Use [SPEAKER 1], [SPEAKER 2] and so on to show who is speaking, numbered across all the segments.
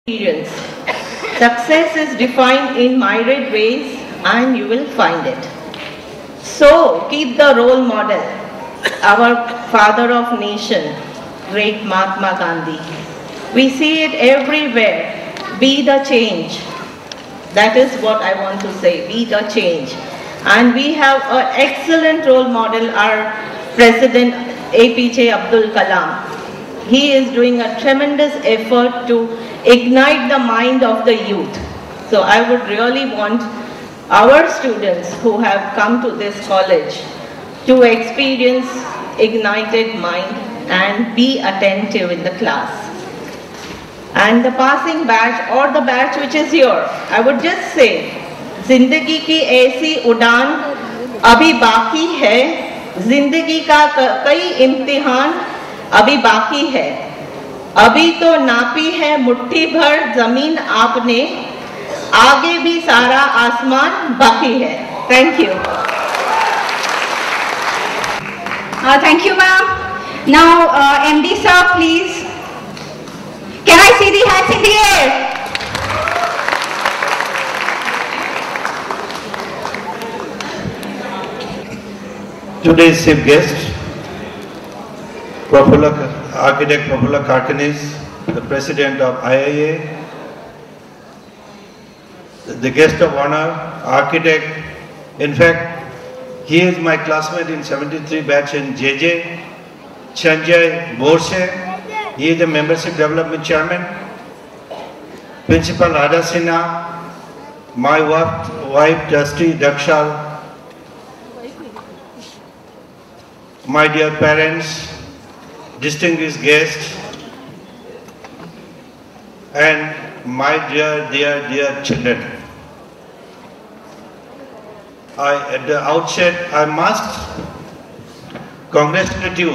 [SPEAKER 1] experience. Success is defined in myriad ways and you will find it. So keep the role model, our father of nation, great Mahatma Gandhi. We see it everywhere. Be the change. That is what I want to say, be the change. And we have an excellent role model, our President APJ Abdul Kalam. He is doing a tremendous effort to ignite the mind of the youth. So I would really want our students who have come to this college to experience ignited mind and be attentive in the class. And the passing batch or the batch which is here, I would just say, जिंदगी की ऐसी उड़ान अभी बाकी है, जिंदगी का कई इम्तिहान अभी बाकी है, अभी तो नापी है मुट्ठी भर जमीन आपने, आगे भी सारा आसमान बाकी है. Thank you.
[SPEAKER 2] Thank you, ma'am. Now, MD sir, please. Can I see the hands in the air?
[SPEAKER 3] Today's chief guest, Architect Prafula Karkanis, the President of IIA, the guest of honor, Architect, in fact, he is my classmate in 73 batch in JJ, Sanjay Borshe, he is the Membership Development Chairman, Principal Radha Sinha, my wife Trustee Dakshal, my dear parents, distinguished guests, and my dear children. At the outset, I must congratulate you.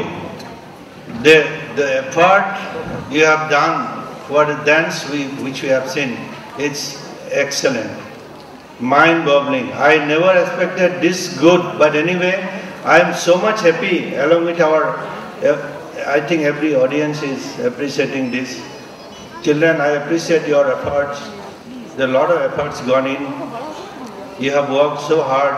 [SPEAKER 3] The effort you have done for the dance which we have seen, it's excellent, mind-boggling. I never expected this good, but anyway, I am so much happy along with our, I think every audience is appreciating this. Children, I appreciate your efforts. There are a lot of efforts gone in. You have worked so hard.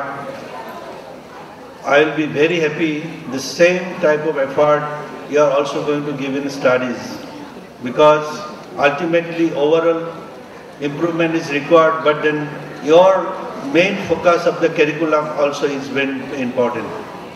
[SPEAKER 3] I will be very happy the same type of effort you are also going to give in studies, because ultimately overall improvement is required, but then your main focus of the curriculum also is very important.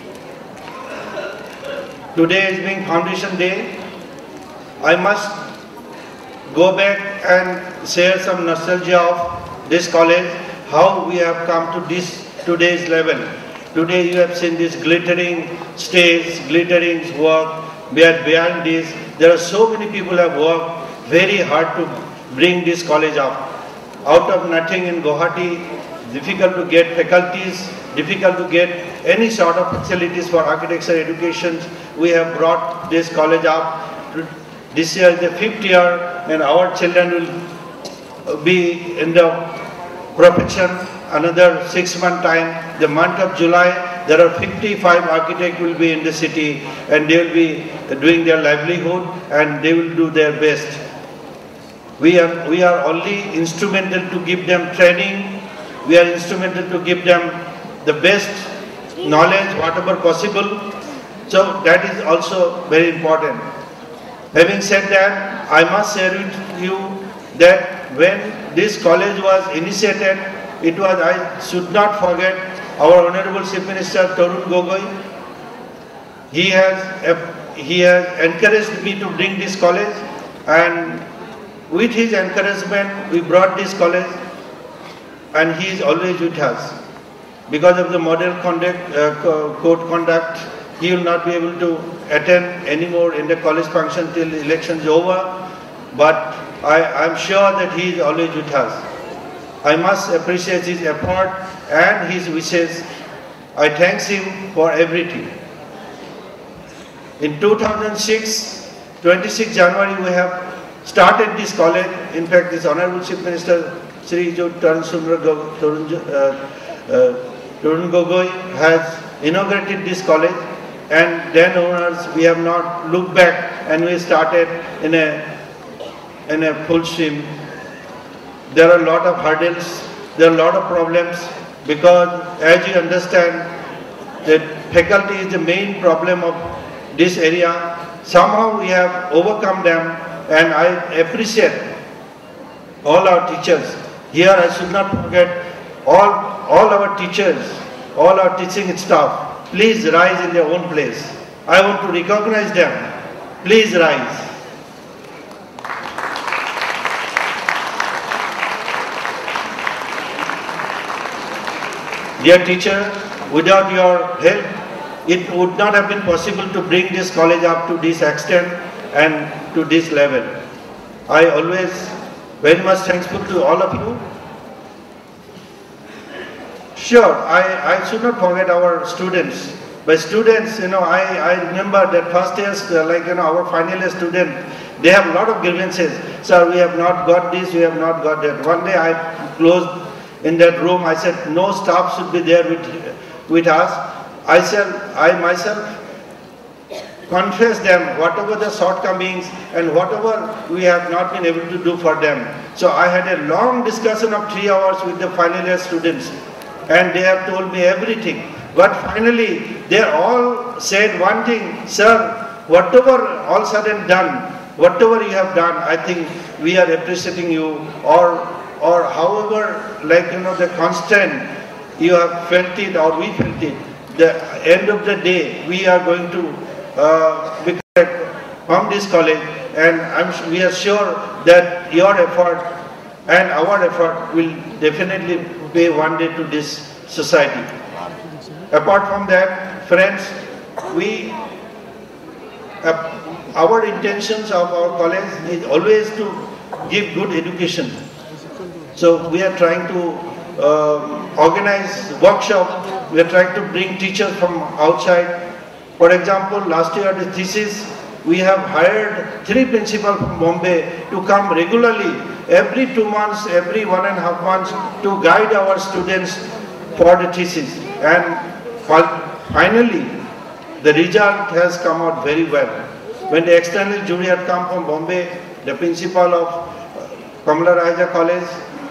[SPEAKER 3] Today is being Foundation Day. I must go back and share some nostalgia of this college, how we have come to today's level. Today you have seen this glittering stage, glittering work, where behind this there are so many people who have worked very hard to bring this college up. Out of nothing in Guwahati, difficult to get faculties, difficult to get any sort of facilities for architecture education. We have brought this college up. This year is the 5th year, and our children will be in the profession another 6 months time. The month of July, there are 55 architects will be in the city, and they will be doing their livelihood, and they will do their best. We are only instrumental to give them training. We are instrumental to give them the best knowledge, whatever possible. So that is also very important. Having said that, I must share with you that when this college was initiated, I should not forget our Honorable Chief Minister Tarun Gogoi. He has encouraged me to bring this college, and with his encouragement, we brought this college, and he is always with us. Because of the model code conduct, he will not be able to attend anymore in the college function till the election is over. But I am sure that he is always with us. I must appreciate his effort and his wishes. I thank him for everything. In 2006, 26 January, we have started this college. In fact, this Honorable Chief Minister, Shri Tarun Gogoi has inaugurated this college, and then owners, we have not looked back, and we started in a full swing there are a lot of hurdles, there are a lot of problems, because as you understand, that faculty is the main problem of this area. Somehow we have overcome them, and I appreciate all our teachers. Here I should not forget all our teachers, all our teaching staff. Please rise in their own place. I want to recognize them. Please rise. Dear teacher, without your help, it would not have been possible to bring this college up to this extent and to this level. I always very much thankful to all of you. Sure, I should not forget our students. By students, I remember that first years, our final year student, they have a lot of grievances. Sir, we have not got this, we have not got that. One day I closed in that room, I said, no staff should be there with us. I myself confess them whatever the shortcomings and whatever we have not been able to do for them. So I had a long discussion of 3 hours with the final year students, and they have told me everything. But finally, they all said one thing, sir, whatever all said and done, whatever you have done, I think we are appreciating you, or however, the constant you have felt it or we felt it. The end of the day, we are going to from this college, and we are sure that your effort and our effort will definitely pay one day to this society. Apart from that, friends, our intentions of our college is always to give good education. So we are trying to organize workshop. We are trying to bring teachers from outside. For example, last year the thesis, we have hired 3 principals from Bombay to come regularly every 2 months, every 1.5 months to guide our students for the thesis. And finally, the result has come out very well. When the external jury had come from Bombay, the principal of Kamala Raja College,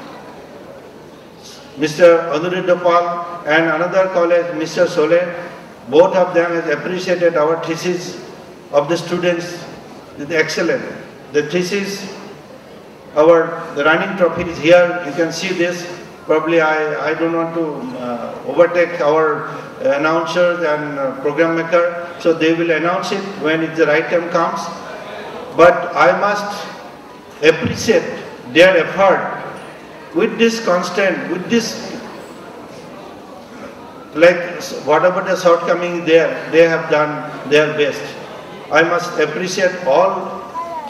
[SPEAKER 3] Mr. Anuruddha Pal, and another college, Mr. Soler, both of them has appreciated our thesis of the students. It's excellent. The thesis, the running trophy is here. You can see this. Probably I don't want to overtake our announcers and program maker, so they will announce it when the right time comes. But I must appreciate their effort with this constant, with this, whatever the shortcoming there, they have done their best. I must appreciate all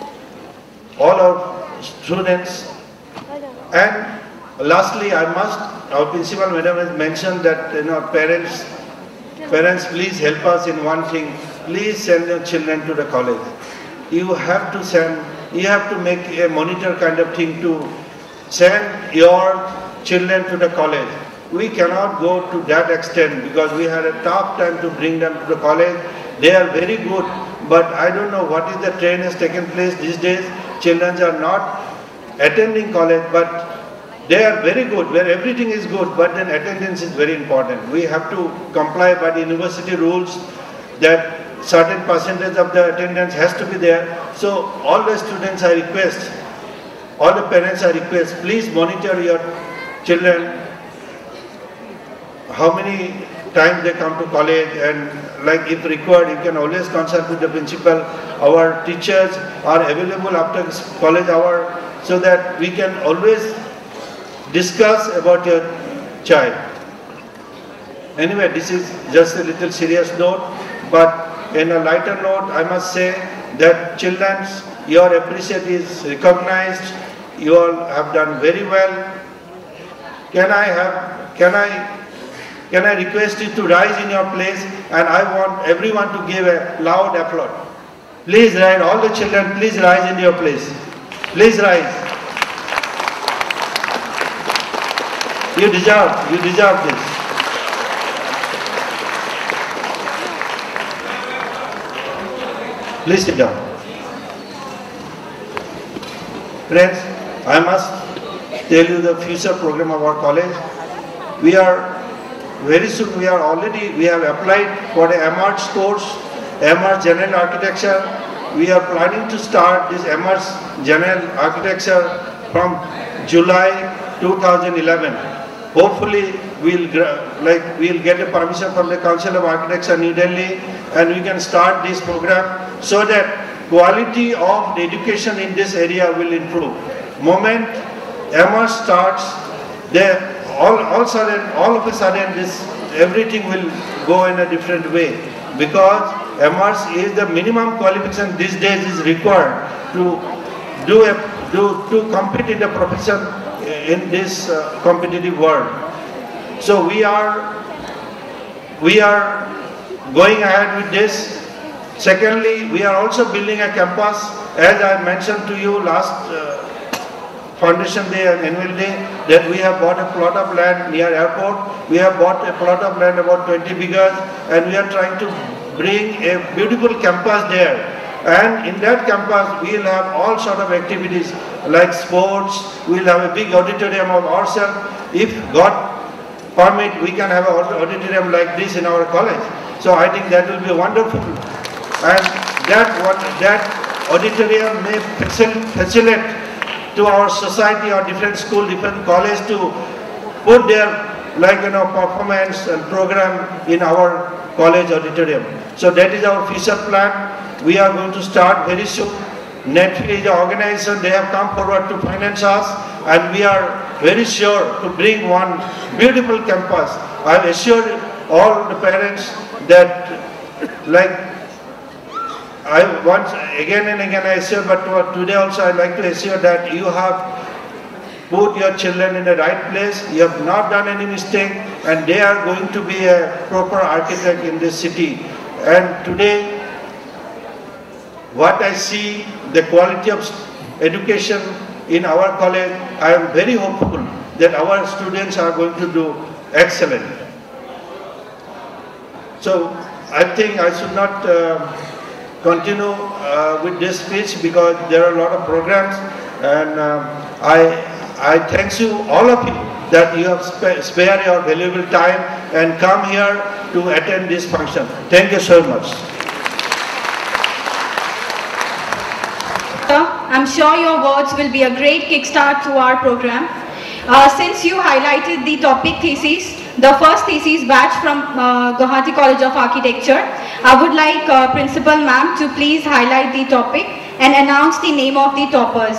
[SPEAKER 3] our students. And lastly, our principal madam has mentioned that parents, please help us in one thing. Please send your children to the college. You have to make a monitor kind of thing to send your children to the college. We cannot go to that extent because we had a tough time to bring them to the college. They are very good, but I don't know what is the trend has taken place these days. Children are not attending college, but they are very good, where everything is good, but then attendance is very important. We have to comply by the university rules that certain percentage of the attendance has to be there. So all the students I request, all the parents I request, please monitor your children, how many times they come to college, and if required, you can always consult with the principal. Our teachers are available after college hour so that we can always discuss about your child. Anyway, this is just a little serious note, but in a lighter note, I must say that children, your appreciation is recognized. You all have done very well. Can I request you to rise in your place, and I want everyone to give a loud applause. Please rise, all the children, please rise in your place. Please rise. You deserve this. Please sit down. Friends, I must tell you the future program of our college. We are very soon, we have applied for a MArch course, MArch General Architecture. We are planning to start this MArch General Architecture from July 2011. Hopefully, we'll get a permission from the Council of Architecture New Delhi, and we can start this program so that quality of the education in this area will improve. Moment MArch starts, all of a sudden everything will go in a different way, because MArch is the minimum qualification these days is required to compete in the profession in this competitive world. So we are going ahead with this. Secondly, we are also building a campus, as I mentioned to you last Foundation Day and Annual Day, that we have bought a plot of land near airport. We have bought a plot of land about 20 acres, and we are trying to bring a beautiful campus there. And in that campus, we will have all sort of activities like sports. We will have a big auditorium of ourselves. If God permit, we can have an auditorium like this in our college. So I think that will be wonderful. And that auditorium may facilitate to our society or different school, different college to put their performance and program in our college auditorium. So that is our future plan. We are going to start very soon. Netflix is the organization, they have come forward to finance us, and we are very sure to bring one beautiful campus. I have assured all the parents that, I once again and again I assure, but today also I like to assure that you have put your children in the right place, you have not done any mistake, and they are going to be a proper architect in this city. And today, what I see, the quality of education in our college, I am very hopeful that our students are going to do excellent. So I think I should not continue with this speech, because there are a lot of programs, and I thank you, all of you, that you have spared your valuable time and come here to attend this function. Thank you so much.
[SPEAKER 2] I'm sure your words will be a great kickstart to our program. Since you highlighted the topic thesis, the first thesis batch from Guwahati College of Architecture, I would like Principal Ma'am to please highlight the topic and announce the name of the toppers.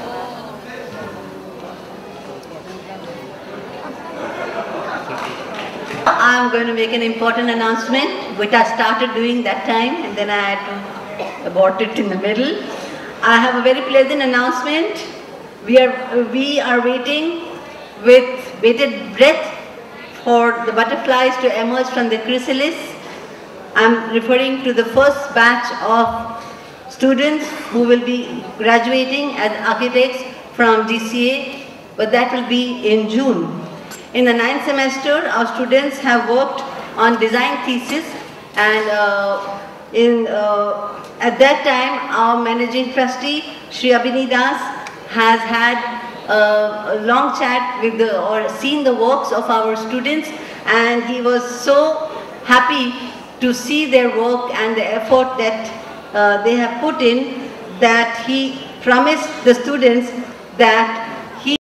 [SPEAKER 4] I'm going to make an important announcement, which I started doing that time, and then I had to abort it in the middle. I have a very pleasant announcement. We are waiting with bated breath for the butterflies to emerge from the chrysalis. I'm referring to the first batch of students who will be graduating as architects from GCA, but that will be in June. In the 9th semester, our students have worked on design thesis, and at that time, our managing trustee, Shri Abhini Das, has had a long chat with seen the works of our students, and he was so happy to see their work and the effort that they have put in, that he promised the students that